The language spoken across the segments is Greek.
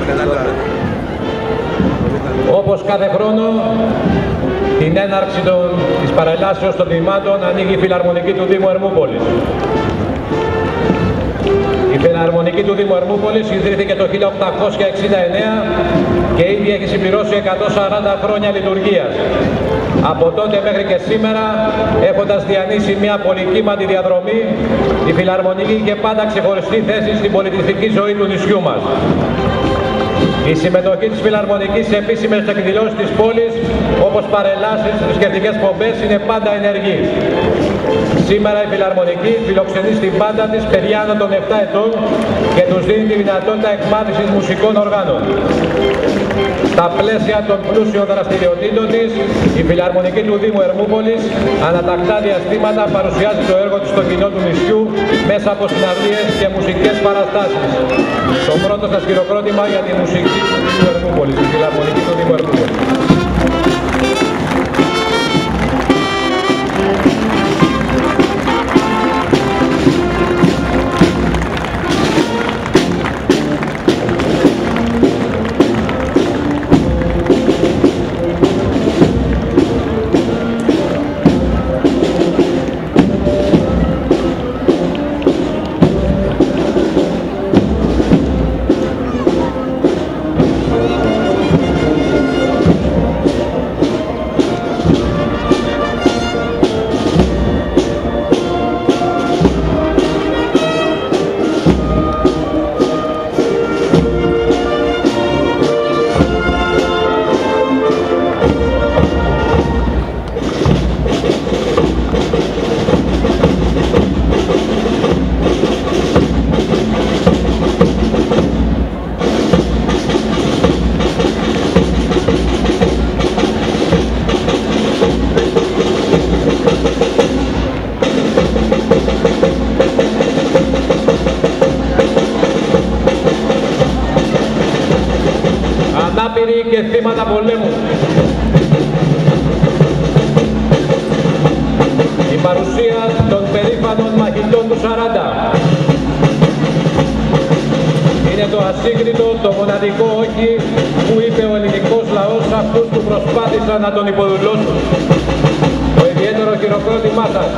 Όπως κάθε χρόνο, την έναρξη της παρελάσεως των τμήματων ανοίγει η Φιλαρμονική του Δήμου Ερμούπολης. Η Φιλαρμονική του Δήμου Ερμούπολης ιδρύθηκε το 1869 και ήδη έχει συμπληρώσει 140 χρόνια λειτουργίας. Από τότε μέχρι και σήμερα, έχοντας διανύσει μια πολυκύματη διαδρομή, η Φιλαρμονική είχε πάντα ξεχωριστή θέση στην πολιτιστική ζωή του νησιού μας. Η συμμετοχή της Φιλαρμονικής σε επίσημες εκδηλώσεις της πόλης, όπως παρελάσεις, θρησκευτικές πομπές, είναι πάντα ενεργή. Σήμερα η Φιλαρμονική φιλοξενεί στην πάντα της παιδιά άνω των 7 ετών και τους δίνει τη δυνατότητα εκμάθησης μουσικών οργάνων. Στα πλαίσια των πλούσιων δραστηριοτήτων της, η Φιλαρμονική του Δήμου Ερμούπολης ανατακτά διαστήματα παρουσιάζει το έργο της στο κοινό του νησιού μέσα από συναυλίες και μουσικές παραστάσεις. Το πρώτο σας χειροκρότημα για τη μουσική του Δήμου Ερμούπολης, η Φιλαρμονική του Δήμου Ερμούπολης. Ανάπηροι και θύματα πολέμου. Η παρουσία των περήφανων μαχητών του 40 είναι το ασύγκριτο, το μοναδικό όχι που είπε ο ελληνικός λαός σε αυτούς που προσπάθησαν να τον υποδουλώσουν. Το ιδιαίτερο χειροκρότημά σας.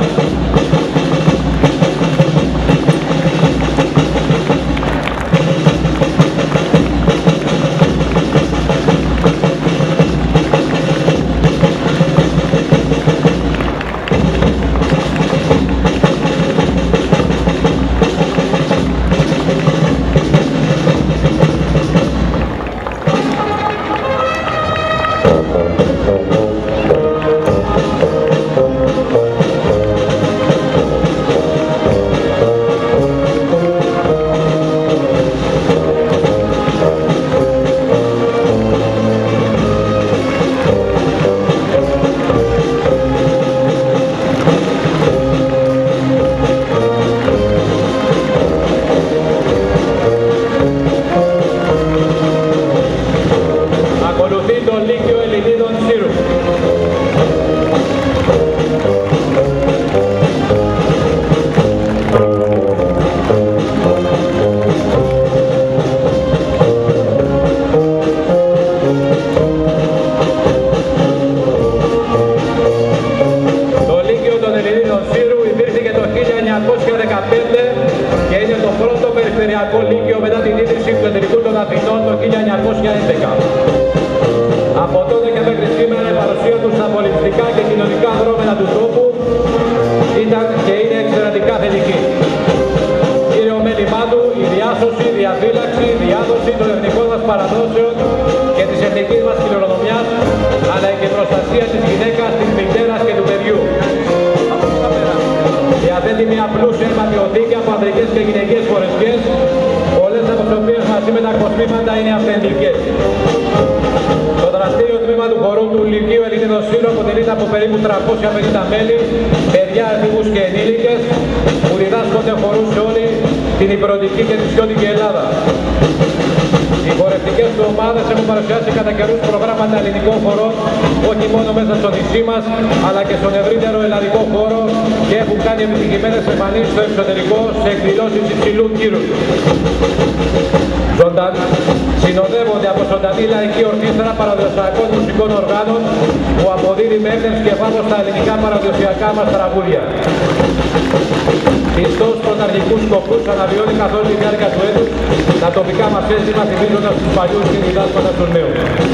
Και είναι το πρώτο περιφερειακό λύκειο μετά την ίδρυση του Εταιρικού των Αθηνών το 1911. Από τότε και μέχρι σήμερα η παρουσία του στα πολιτιστικά και κοινωνικά δρόμενα του τόπου ήταν και είναι εξαιρετικά θετική. Κύριο μέλημά του η διάσωση, η διαφύλαξη, η διάδοση των εθνικών μας παραδόσεων και της εθνικής μας κληρονομιάς, αλλά και η προστασία της γυναίκας, της μητέρας και του παιδιού. Διαθέτει μια πλούσια αιματιοθήκη από ανδρικές και γυναικείες φορεσιές, πολλές από τις οποίες μαζί με τα κοσμήματα είναι αυθεντικές. Το δραστήριο τμήμα του χορού του Λυκείου Ελληνίδων Σύρου αποτελείται από περίπου 350 μέλη, παιδιά, εφήβους και ενήλικες, που διδάσκονται χορούς σε όλη την υπηρετική και νησιώτικη Ελλάδα. Οι χορευτικές του ομάδες έχουν παρουσιάσει κατά καιρούς προγράμματα ελληνικών χορών, όχι μόνο μέσα στο νησί μας, αλλά και στον ευρύτερο ελλαδικό χώρο και έχουν κάνει επιτυχημένες εμφανίσεις στο εξωτερικό σε εκδηλώσεις υψηλού κύρους. Συνοδεύονται από ζωντανή λαϊκή ορχήστρα παραδοσιακών μουσικών οργάνων που αποδίδει με έμπνευση και βάθος στα ελληνικά παραδοσιακά μας τραγούδια. Πιστός πρωταρχικούς σκοπούς αναβιώνει καθ' όλη τη διάρκεια του έτους τα τοπικά μας έθιμα, θυμίζοντας τους παλιούς και διδάσκοντας τους νέους.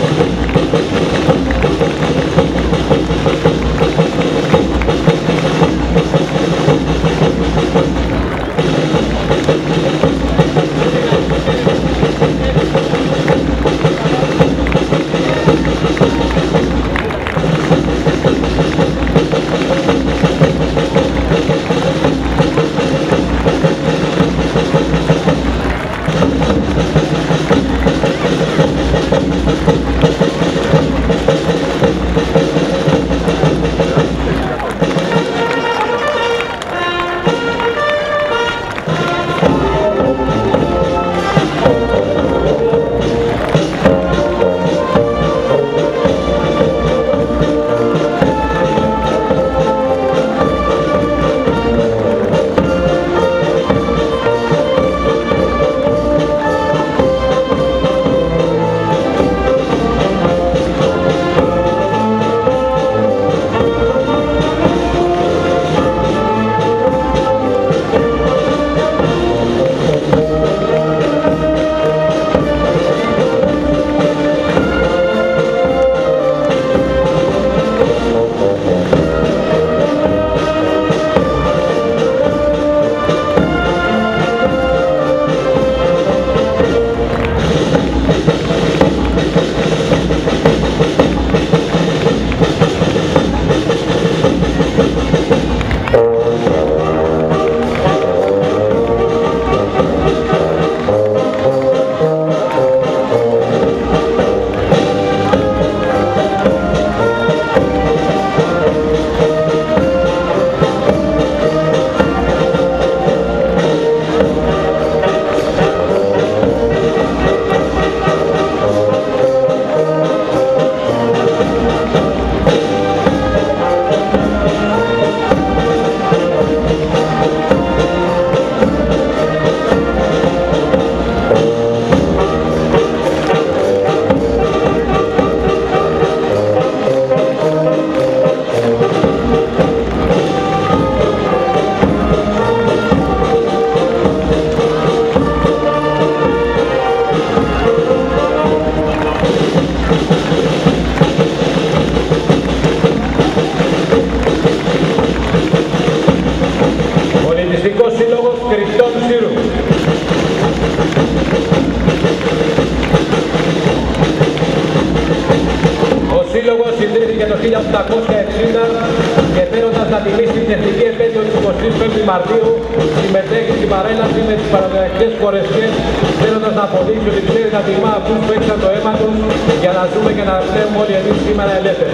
και θέλοντας να τιμήσει την εθνική επέτειο της 25η Μαρτίου, συμμετέχει στην παρέλαση με τις παραδοσιακές χορεσιές, θέλοντας να αποδείξει ότι ξέρει να τιμά αυτούς που έξαν το αίμα τους για να ζούμε και να πνεύουμε όλοι εμείς σήμερα ελεύθεροι.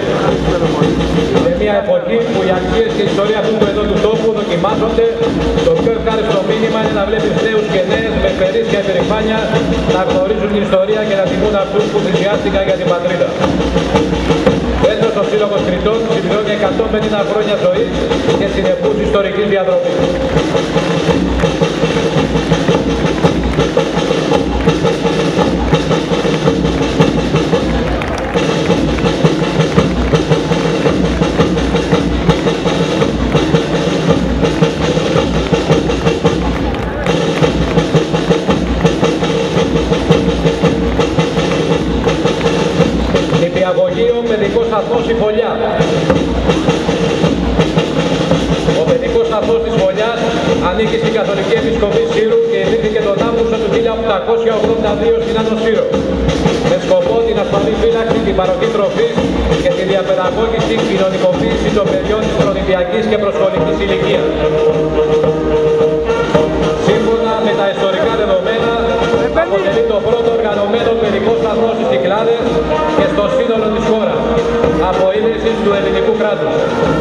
Σε μια εποχή που οι αξίες και η ιστορία αυτού του εδώ του τόπου δοκιμάζονται, το πιο ευχάριστο μήνυμα είναι να βλέπεις νέους και νέες με περίσσια υπερηφάνεια να γνωρίζουν την ιστορία και να τιμούν αυτούς που θυσιάστηκαν για την πατρίδα. Έτος ο Σύλλογος Κρητών συμπληρώνει 150 χρόνια ζωής και συνεχούς ιστορικής διαδρομής. Νηπιαγωγείο Παιδικός Σταθμός η Φωλιά. Ο Παιδικός Σταθμός της Φωλιάς ανήκει στην Καθολική Επισκοπή Σύρου και ιδρύθηκε τον Αύγουστο του 1882 στην Άνω Σύρο, με σκοπό την ασφαλή φύλαξη, την παροχή τροφής και τη διαπαιδαγώγηση κοινωνικοποίηση των παιδιών της προνηπιακής και προσχολικής ηλικίας. Σύμφωνα με τα ιστορικά δεδομένα, αποτελεί το πρώτο οργανωμένο παιδικό σταθμό στις Κυκλάδες και στο σύνολο της χώρας, από ίδρυσης του ελληνικού κράτους.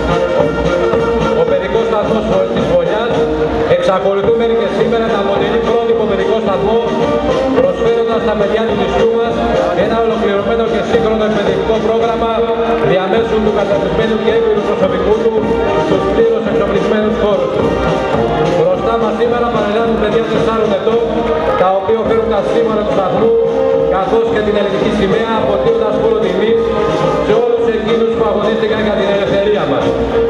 Ο παιδικός σταθμός της Φωλιάς εξακολουθούμε και σήμερα να αποτελεί πρότυπο παιδικό σταθμό, προσφέροντας στα παιδιά του νησιού μας ένα ολοκληρωμένο και σύγχρονο εκπαιδευτικό πρόγραμμα διαμέσου του καταρτισμένου και έμπειρου προσωπικού του στους πλήρως εξοπλισμένους χώρους. Μπροστά μας σήμερα παρελθούν παιδιά 4 ετών, τα οποία φέρουν σηκώνοντας σήμανα του σταθμού καθώς και την ελληνική σημαία, αποτείοντας φόρο τιμής σε όλους εκείνους που αγωνίστηκαν για την ελευθερία μας.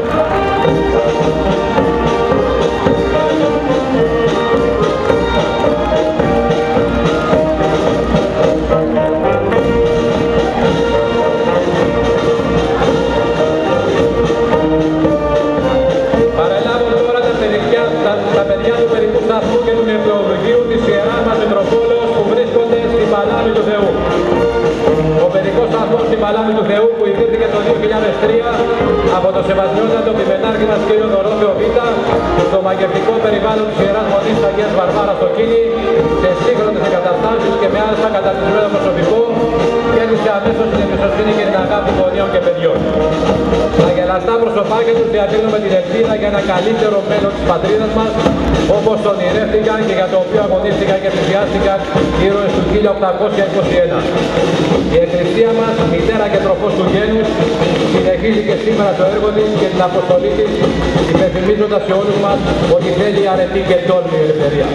Παρελάβω τώρα τα παιδιά του Παιδικού Σταθμού και του Νηπιουργείου της Ιεράς μας Μητροπόλεως που βρίσκονται στην Παλάμη του Θεού. Ο Παιδικός Σταθμός στην Παλάμη του Θεού που ιδρύθηκε το 2003 από το Σεβασμιότατο Πιμενάρχη μας κ. Δωρόφιο Β. στο μαγευτικό περιβάλλον της Ιεράς Μονής Αγίας Βαρβάρας στο Κίνη, σε σύγχρονες εγκαταστάσεις και με άρεστα καταρτισμένο προσωπικό, κέρδισε αμέσως την εμπιστοσύνη και την αγάπη γονιών και παιδιών. Τα γελαστά προσωπάκια τους διατείνουμε την ελπίδα για ένα καλύτερο μέλλον της πατρίδας μας, όπως τον ονειρεύτηκαν και για το οποίο αγωνίστηκαν και πλησιάστηκαν οι ήρωες του 1821. Η Εκκλησία μας, μητέρα και τροφός του γένους, συνεχίζει και σήμερα το έργο της και την αποστολή της, υπενθυμίζοντας σε όλους μας ότι θέλει αρετή και τόλμη ελευθερία.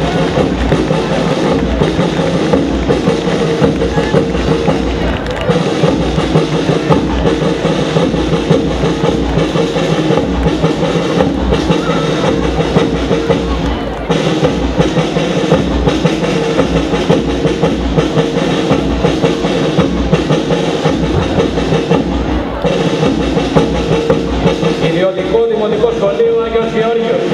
Ιδιωτικό Δημοτικό Σχολείο Άγιος Γεώργιος.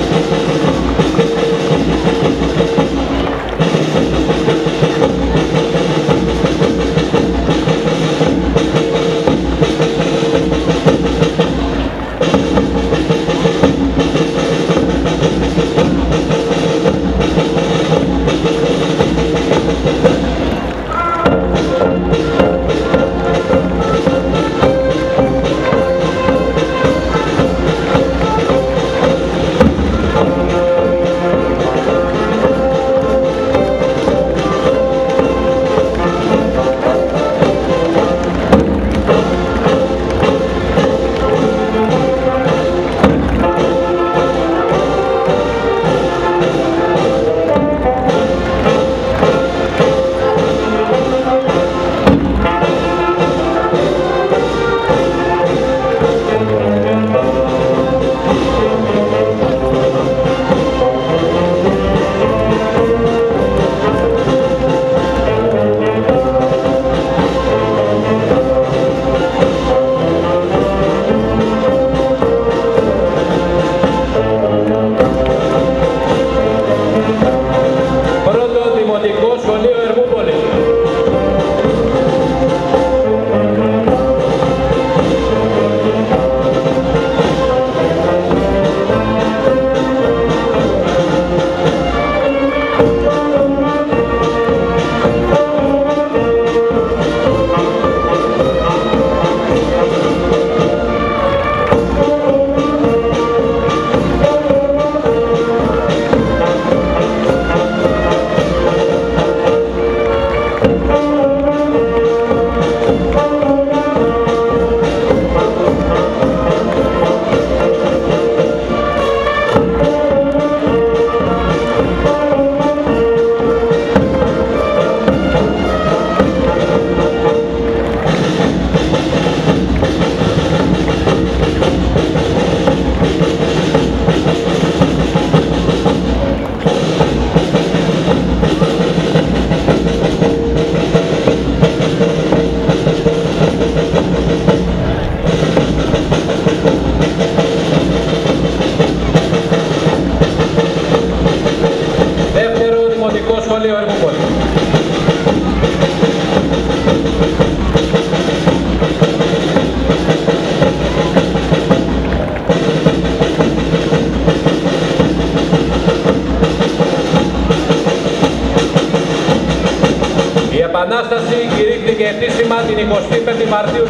Επανάσταση κηρύχθηκε επίσημα την 25η Μαρτίου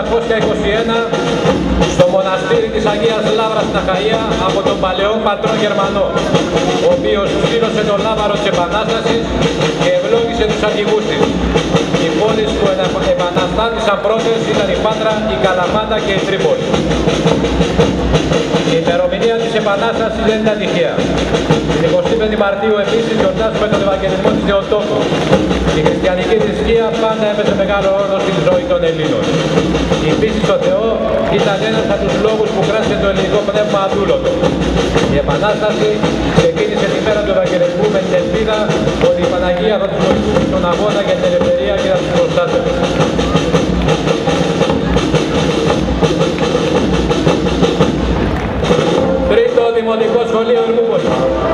1821 στο μοναστήρι της Αγίας Λαύρας στην Αχαΐα από τον παλαιόν πατρό Γερμανό, ο οποίος σύρωσε τον λάβαρο της Επανάστασης και ευλόγησε τους αρχηγούς της. Οι πόλεις που επαναστάτησαν πρώτες ήταν η Πάτρα, η Καλαμάτα και η Τρίπολη. Η ημερομηνία της Επανάστασης δεν ήταν τυχαία. Την 25η Μαρτίου επίσης γιορτάζουμε τον Ευαγγελισμό της Θεοτόκου. Η χριστιανική θρησκεία πάντα έπαιζε μεγάλο ρόλο στη ζωή των Ελλήνων. Η πίστη στο Θεό ήταν ένας από τους λόγους που κράτησε το ελληνικό πνεύμα αδούλωτο. Η Επανάσταση ξεκίνησε τη μέρα του Ευαγγελισμού με την ελπίδα ότι η Παναγία θα τους βοηθούσε στον αγώνα για την ελευθερία και θα τους προστάτευε. Τρίτο Δημοτικό Σχολείο Ερμούπολης.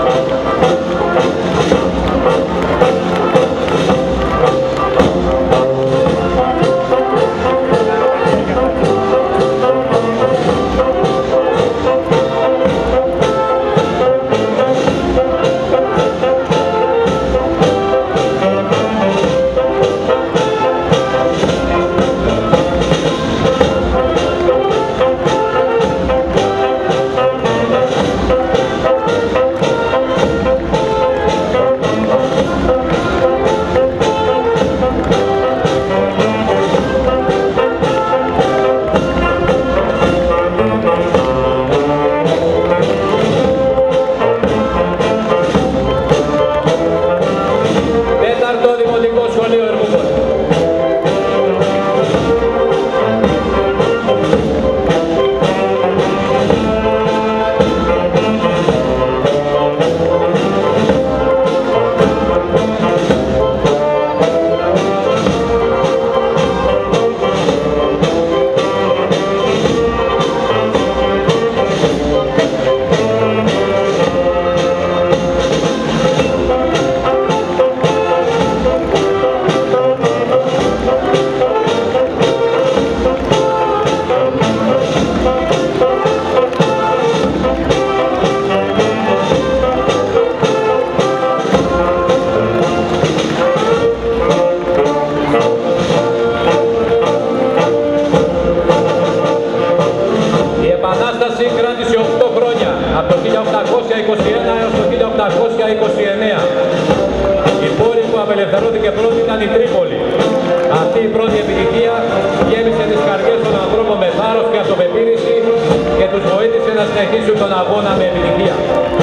απελευθερώθηκε πρώτη ήταν η Τρίπολη. Αυτή η πρώτη επιτυχία γέμισε τις καρδιές των ανθρώπων με θάρρος και αυτοπεποίθηση και τους βοήθησε να συνεχίσουν τον αγώνα με επιτυχία.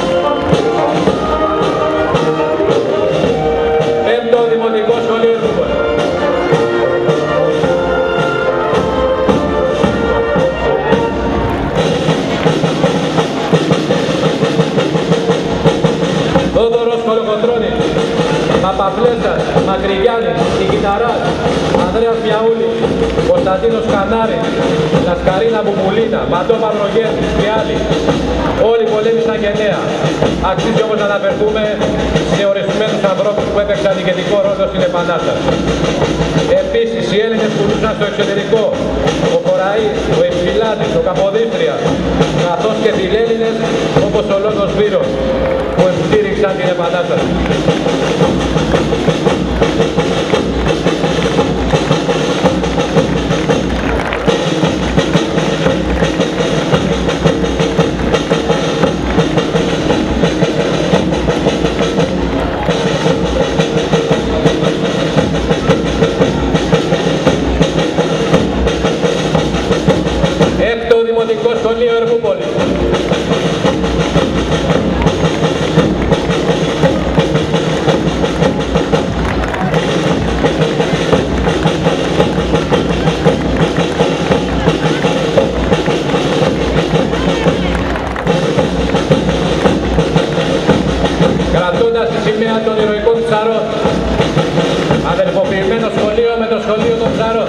Πέμπτο Δημοτικό Σχολείο Ερμούπολης. Θόδωρος Κολοκοτρώνης, Παπαπλέζας, Μακρυγιάννης, Νικηταράς, Ανδρέας Πιαούλης, Κωνσταντίνος Κανάρης, Λασκαρίνα Μπουμουλίνα, Ματώ Παυρογέννης και άλλοι. Όλοι πολέμησαν γενναία. Αξίζει όμως να αναφερθούμε σε ορισμένους ανθρώπους που έπαιξαν ηγετικό ρόλο στην Επανάσταση. Επίσης οι Έλληνες που ζούσαν στο εξωτερικό, ο Κοραής, ο Ευσυλάτης, ο Καποδίστριας, καθώς και φιλέλληνες όπως ο Λόγος Βύρος που στήριξαν την Επανάσταση. Έκτο Δημοτικό Σχολείο Ερμούπολης. Κρατώντας τη σημαία των ηρωικών ψαρών. Αδελφοποιημένο σχολείο με το σχολείο των ψαρών.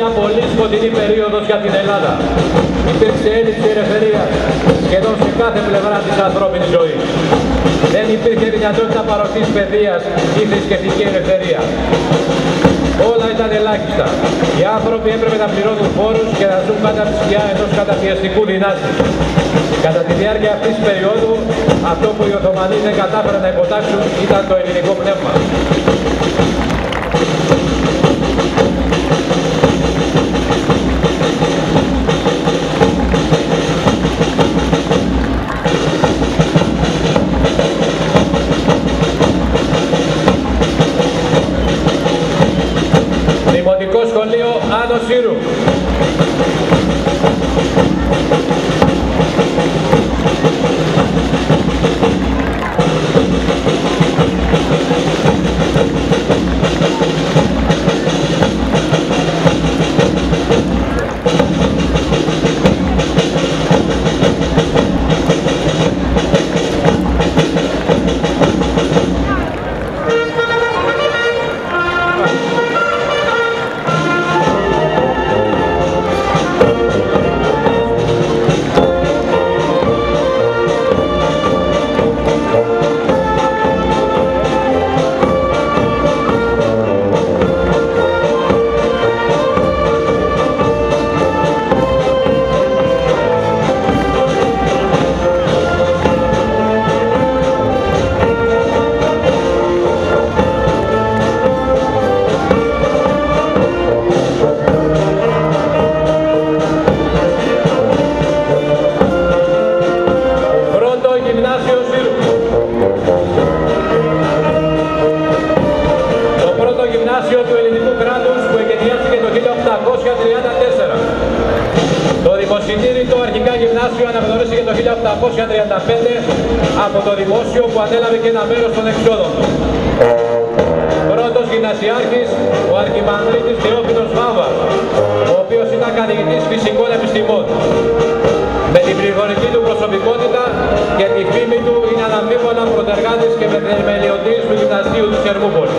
μια πολύ σκοτεινή περίοδος για την Ελλάδα. Υπήρξε έλλειψη ελευθερίας σχεδόν σε κάθε πλευρά της ανθρώπινης ζωής. Δεν υπήρχε δυνατότητα παροχής παιδείας ή θρησκευτική ελευθερία. Όλα ήταν ελάχιστα. Οι άνθρωποι έπρεπε να πληρώνουν φόρους και να ζουν κάτω από τη σκιά ενός καταπιεστικού δυνάστη. Κατά τη διάρκεια αυτής της περίοδου, αυτό που οι Οθωμανοί δεν κατάφεραν να υποτάξουν ήταν το ελληνικό πνεύμα. Δημοτικό σχολείο Άνω Σύρου. Από το δημόσιο που ανέλαβε και ένα μέρος των εξόδων του. Πρώτος γυμνασιάρχης, ο Αρχιμανδρίτης Θεόφιλος Βάβας, ο οποίος ήταν καθηγητής φυσικών επιστημών. Με την πληθωρική του προσωπικότητα και τη φήμη του είναι αναμφίβολα πρωτεργάτης και μεθεμελιωτής του Γυμνασίου της Ερμούπολης.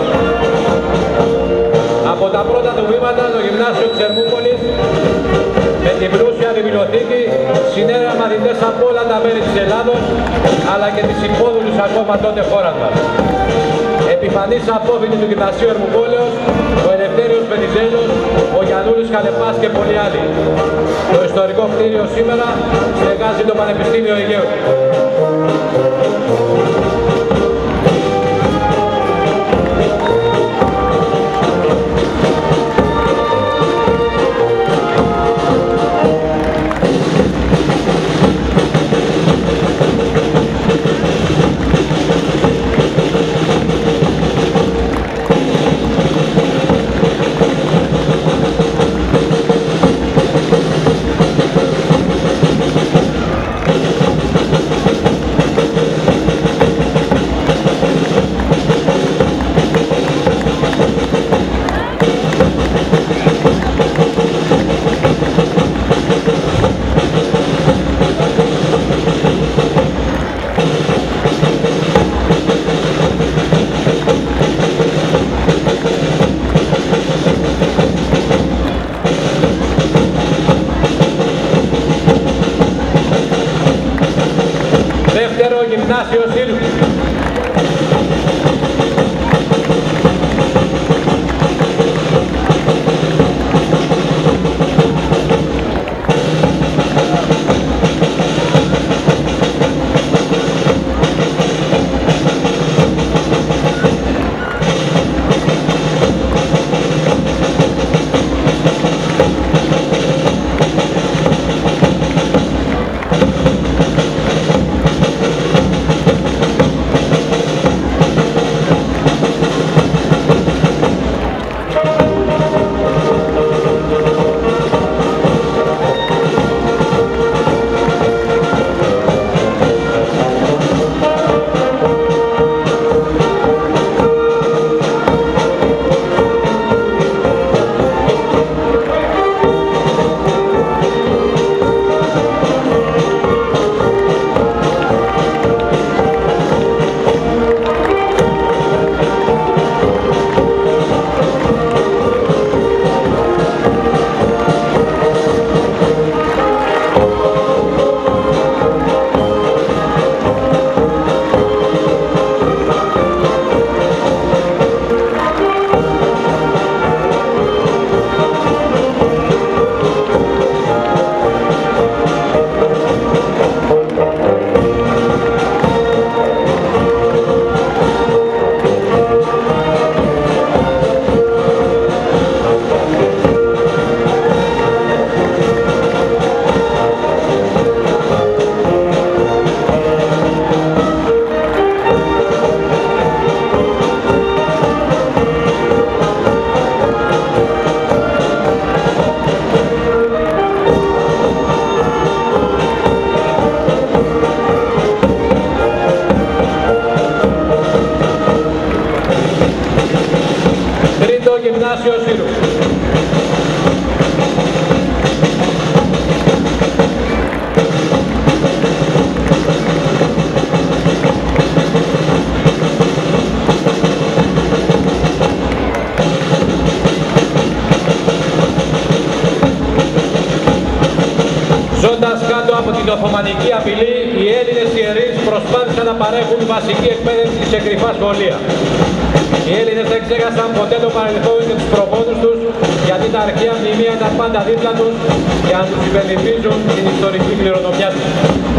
Από τα πρώτα του βήματα το Γυμνάσιο της Ερμούπολης, με την πλούσια βιβλιοθήκη, συνέδρα μαθητές από όλα τα μέρη της Ελλάδος, αλλά και τις υπόδουλους ακόμα τότε χώρας μας. Επιφανής απόφοιτοι του Γυμνασίου Ερμουπόλεως, ο Ελευθέριος Βενιζέλος, ο Γιαννούλης Καλεπάς και πολλοί άλλοι. Το ιστορικό κτίριο σήμερα στεγάζει το Πανεπιστήμιο Αιγαίου. Δεύτερο γυμνάσιο Σύρου. την Οθωμανική απειλή, οι Έλληνες ιερείς προσπάθησαν να παρέχουν βασική εκπαίδευση σε κρυφά σχολεία. Οι Έλληνες δεν ξέχασαν ποτέ το παρελθόν και τους προπόνους τους, γιατί τα αρχαία μνημεία ήταν πάντα δίπλα τους για να τους υπενθυμίζουν την ιστορική κληρονομιά τους.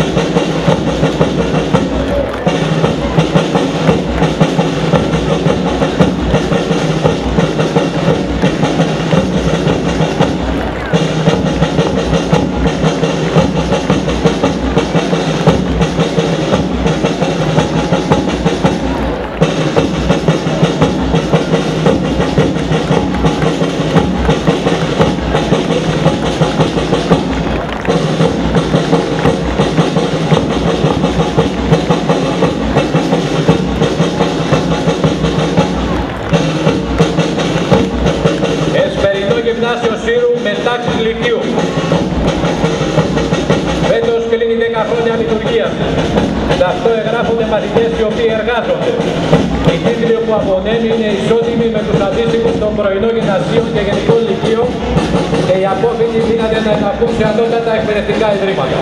Γυμνάσιο Σύρου με τάξεις λυκείου. Φέτος κλείνει 10 χρόνια λειτουργίας. Σε αυτό εγγράφονται μαθητές οι οποίοι εργάζονται. Η τίτλοι που απονέμει είναι ισότιμη με τους αντίστοιχους των πρωινών γυμνασίων και γενικών λυκείων και οι απόφοιτοι δύναται να ενταχθούν σε ανώτατα εκπαιδευτικά ιδρύματα.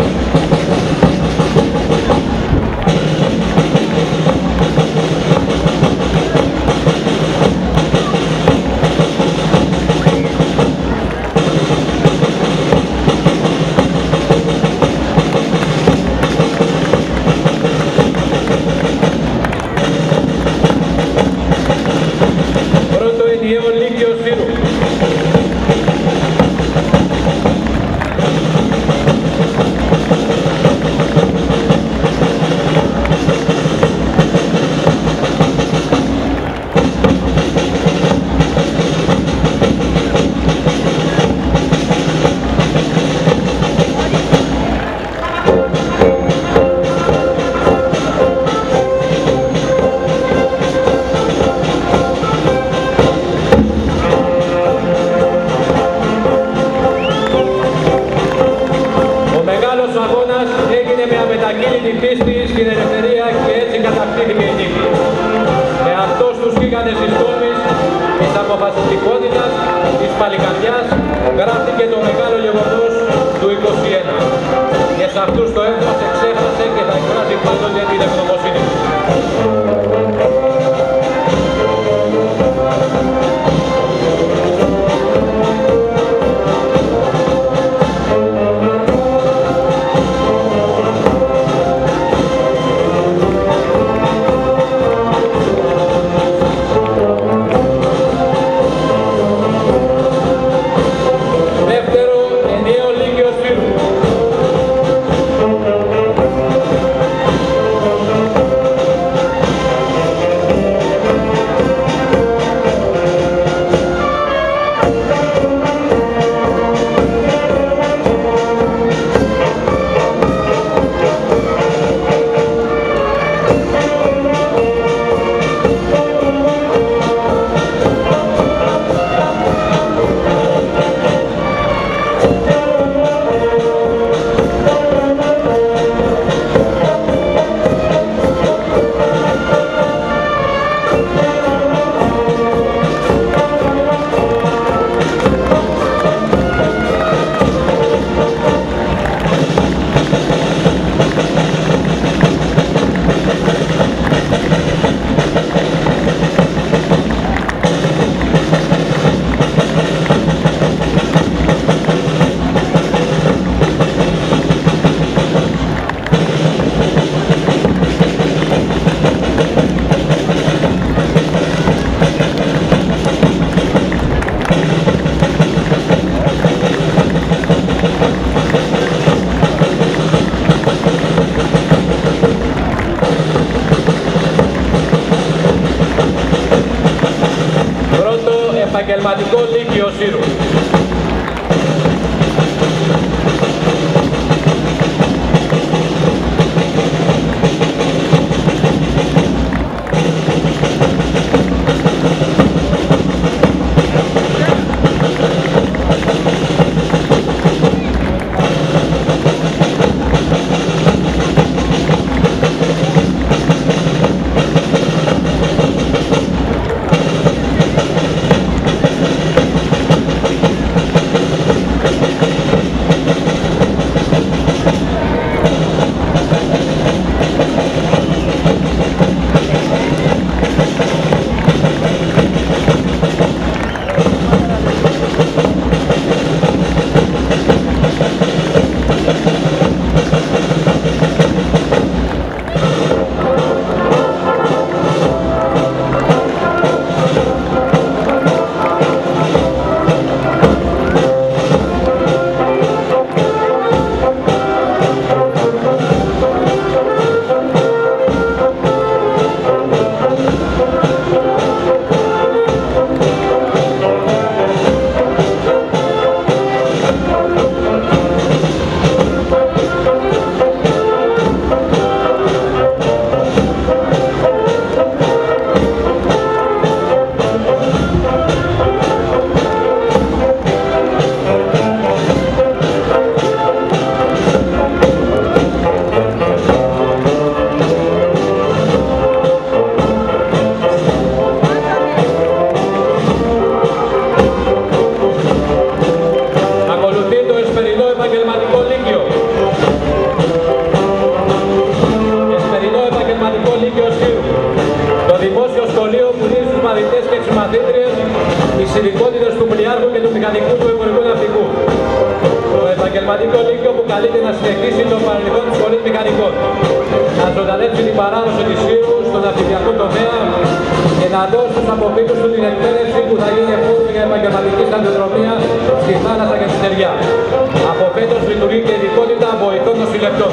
επαγγελματικό λύκειο που καλείται να συνεχίσει τον παρελθόν της σχολής μηχανικών, να ζωντανέψει την παράδοση της Σύρου στον ναυτιλιακό τομέα και να δώσει στους αποφύτους του την εκπαίδευση που θα γίνει εφόδου για επαγγελματική σταδιοδρομία στη θάλασσα και στη στεριά. Από φέτος λειτουργεί και ειδικότητα βοηθών νοσηλευτών.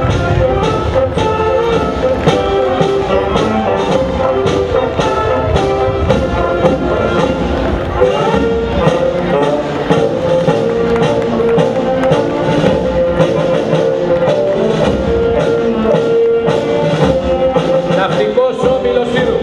Ναυτικός Όμιλος Σύρου.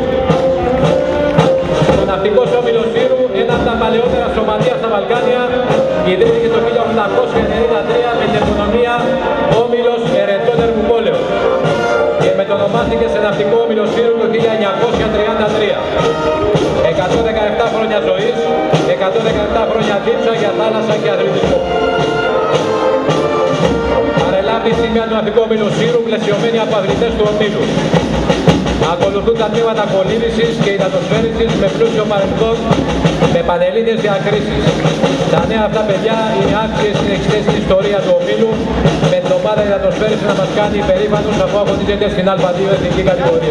Ο Ναυτικός Όμιλος Σύρου, ένα από τα παλαιότερα σωματεία στα Βαλκάνια, ιδρύθηκε το 1893 με την επωνυμία Όμιλος Ερετών Ερμουπόλεως και μετονομάστηκε σε Ναυτικό Όμιλο Σύρου το 1933. 117 χρόνια ζωής, 117 χρόνια δίψα για θάλασσα και αθλητισμό. Παρελάβει σήμερα του Ναυτικού Όμιλου Σύρου πλαισιωμένοι από αθλητές του ομίλου. Ακολουθούν τα τμήματα κολύμβησης και υδατοσφαίρισης με πλούσιο παρελθόν με πανελλήνιες διακρίσεις. Τα νέα αυτά παιδιά είναι άξιες συνεχιστές στην ιστορία του ομίλου με την ομάδα υδατοσφαίρισης να μας κάνει υπερήφανους αφού αγωνίζεται στην Α2 εθνική κατηγορία.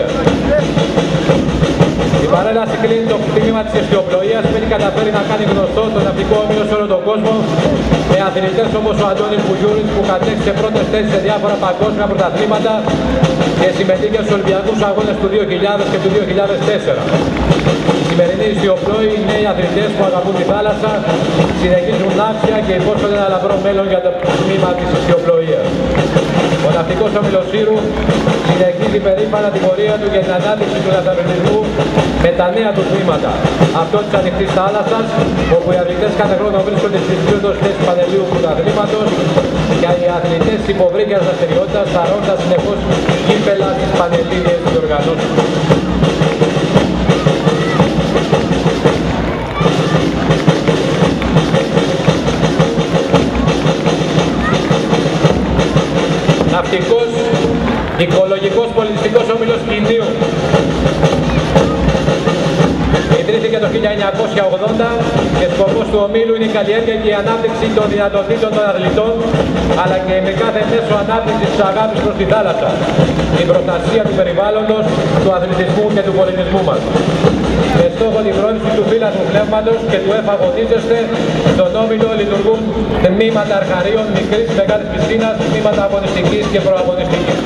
Η παρέλαση κλείνει το κτήμα της αιστιοπλοείας που έχει καταφέρει να κάνει γνωστό τον ναυτικό όμιλο σε όλο τον κόσμο με αθλητές όπως ο Αντώνης Μπουγιούρης που κατέκτησε πρώτες θέσεις σε διάφορα παγκόσμια πρωταθλήματα και συμμετείχε στους Ολυμπιακούς Αγώνες του 2000 και του 2004. Οι σημερινοί ιστιοπλόοι, οι νέοι αθλητές που αγαπούν τη θάλασσα, συνεχίζουν άξια και υπόσχονται ένα λαμπρό μέλλον για το τμήμα της ιστιοπλοείας. Ο Ναυτικός Όμιλος Σύρου συνεχίζει περήφανα την πορεία του για την ανάπτυξη του ναυτιλισμού με τα νέα του τμήματα. Αυτό της ανοιχτής θάλασσας, όπου οι αθλητές κάθε χρόνο βρίσκονται στις δύο θέσεις πανελλήνιου πρωταθλήματος και οι αθλητές της υποβρύχιας δραστηριότητας θαρώντας συνεχώς κύπελα στις πανελλήνιες διοργανώσεις. Ναυτικός Οικολογικός Πολιτιστικός Όμιλος Κινδύου. Ιδρύθηκε το 1980 και σκοπός του ομίλου είναι η καλλιέργεια και η ανάπτυξη των δυνατοτήτων των αθλητών αλλά και με κάθε μέσο ανάπτυξης της αγάπης προς τη θάλασσα, την προστασία του περιβάλλοντος, του αθλητισμού και του πολιτισμού μας. Με στόχο την πρόληψη του φύλακου πνεύματος και του εφαγωνίζεστε, στον όμιλο λειτουργούν τμήματα αρχαρίων μικρής μεγάλης πισίνας, τμήματα αγωνιστικής και προαγωνιστικής.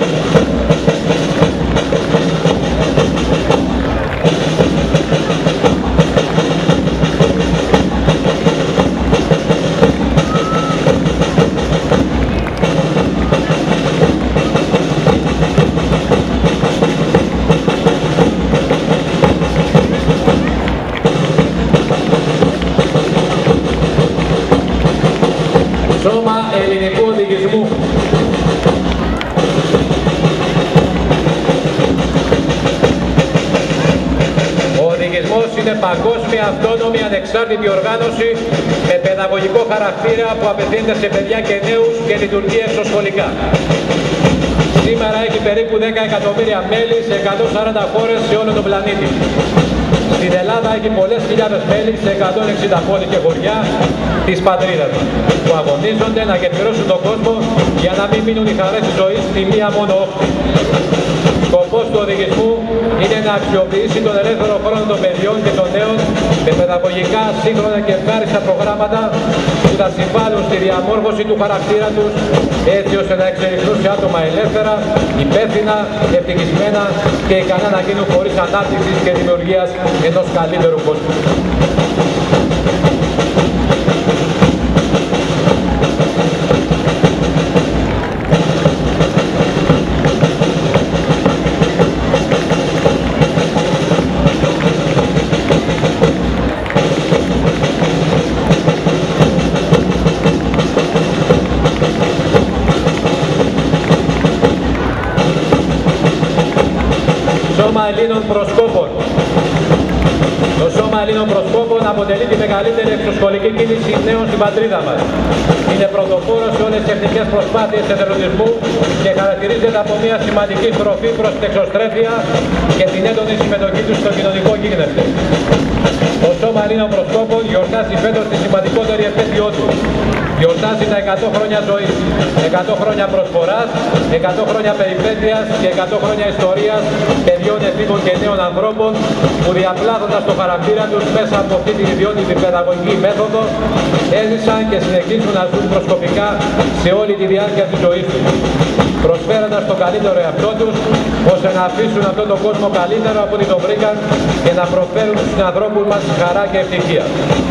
Σώμα Ελληνικού Οδηγισμού. Ο οδηγισμός είναι παγκόσμια αυτόνομη ανεξάρτητη οργάνωση με παιδαγωγικό χαρακτήρα που απευθύνεται σε παιδιά και νέους και λειτουργεί εξωσχολικά. Σήμερα έχει περίπου 10 εκατομμύρια μέλη σε 140 χώρες σε όλο τον πλανήτη. Στην Ελλάδα έχει πολλές χιλιάδες μέλη σε 160 πόλεις και χωριά της πατρίδας μας, που αγωνίζονται να γεφυρώσουν τον κόσμο για να μην μείνουν οι χαρές της ζωής στη μία μόνο όχθη. Σκοπός του οδηγισμού είναι να αξιοποιήσει τον ελεύθερο χρόνο των παιδιών και των νέων με παιδαγωγικά, σύγχρονα και ευχάριστα προγράμματα που θα συμβάλλουν στη διαμόρφωση του χαρακτήρα τους έτσι ώστε να εξελιχθούν σε άτομα ελεύθερα, υπεύθυνα, ευτυχισμένα και ικανά να γίνουν χωρίς ανάπτυξης και δημιουργίας ενός καλύτερου κόσμου. Σώμα Ελλήνων Προσκόπων. Το Σώμα Ελλήνων Προσκόπων αποτελεί τη μεγαλύτερη εξωσχολική κίνηση νέων στην πατρίδα μας. Είναι πρωτοπόρο σε όλες τις εθνικές προσπάθειες εθελοντισμού και χαρακτηρίζεται από μια σημαντική στροφή προς την εξωστρέφεια και την έντονη συμμετοχή του στο κοινωνικό γίγνεσθε. Το Σώμα Ελλήνων Προσκόπων γιορτάζει φέτος τη σημαντικότερη επέτειό του. Γιορτάζει τα 100 χρόνια ζωής, 100 χρόνια προσφοράς, 100 χρόνια περιπέτειας και 100 χρόνια ιστορίας παιδιών, εφήβων και νέων ανθρώπων που διαπλάθοντας το χαρακτήρα τους μέσα από αυτή την ιδιότυπη παιδαγωγική μέθοδο έζησαν και συνεχίζουν να ζουν προσκοπικά σε όλη τη διάρκεια της ζωής τους, προσφέροντας το καλύτερο εαυτό τους ώστε να αφήσουν αυτόν τον κόσμο καλύτερο από ό,τι τον βρήκαν και να προσφέρουν στους ανθρώπους μας χαρά και ευτυχία.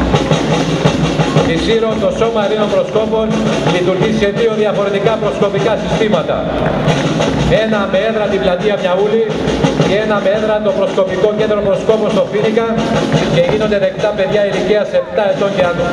Τη Σύρο, το Σώμα Ελλήνων Προσκόπων λειτουργεί σε δύο διαφορετικά προσκοπικά συστήματα. Ένα με έδρα την πλατεία Μιαούλη και ένα με έδρα το προσκοπικό κέντρο προσκόπων στο Φοίνικα και γίνονται δεκτά παιδιά ηλικίας 7 ετών και άνω.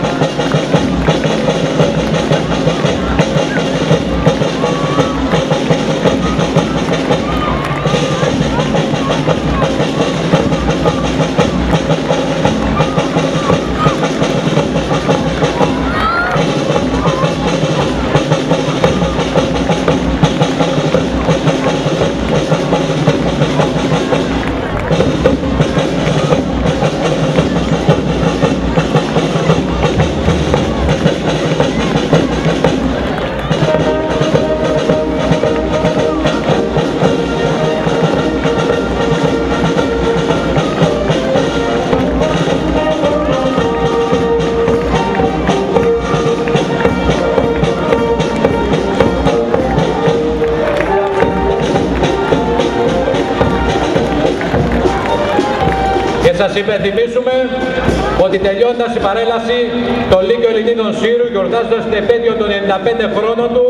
Σας υπενθυμίσουμε ότι τελειώντας η παρέλαση, το Λύκειο Ελληνίδων Σύρου, γιορτάζοντας την επέτειο των 95 χρόνων του,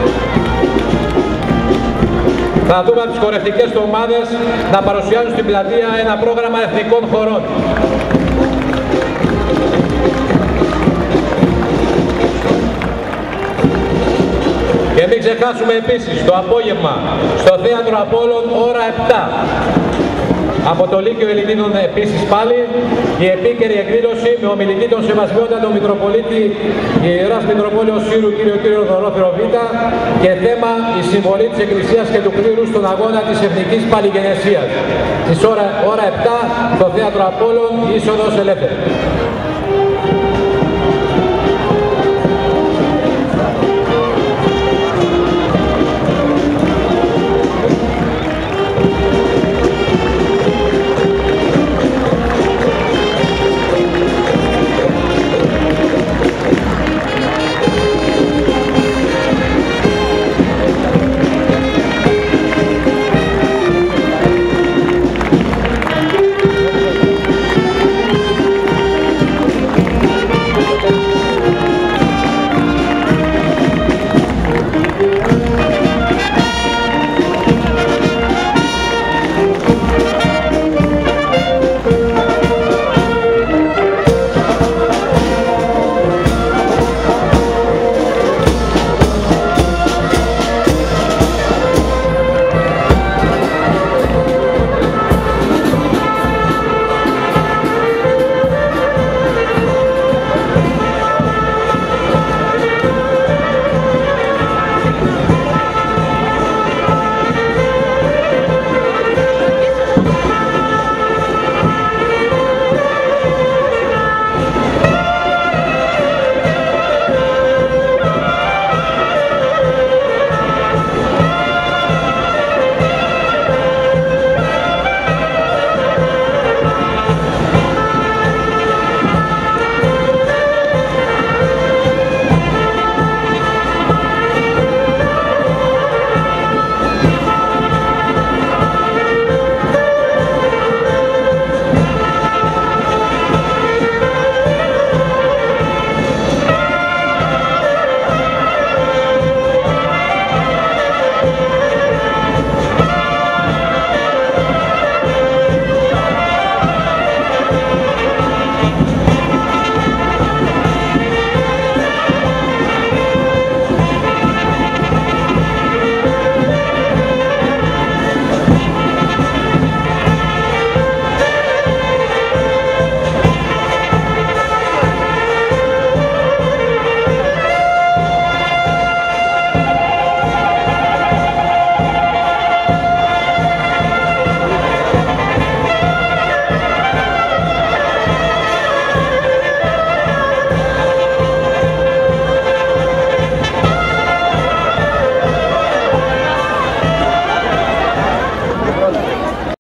θα δούμε από τις χορευτικές του ομάδες να παρουσιάζουν στην πλατεία ένα πρόγραμμα εθνικών χορών. Και μην ξεχάσουμε επίσης το απόγευμα στο Θέατρο Απόλλων ώρα 7. Από το Λύκειο Ελληνίδων επίσης πάλι η επίκαιρη εκδήλωση με ομιλητή τον Σεβασμιότατο Μητροπολίτη Ιεράς Μητροπόλεως Σύρου κύριο Δωρόφερο Β και θέμα η συμβολή της Εκκλησίας και του κλήρου στον αγώνα της Εθνικής Παλιγενεσίας. Στις ώρα 7 στο Θέατρο Απόλλων, είσοδος ελεύθερη.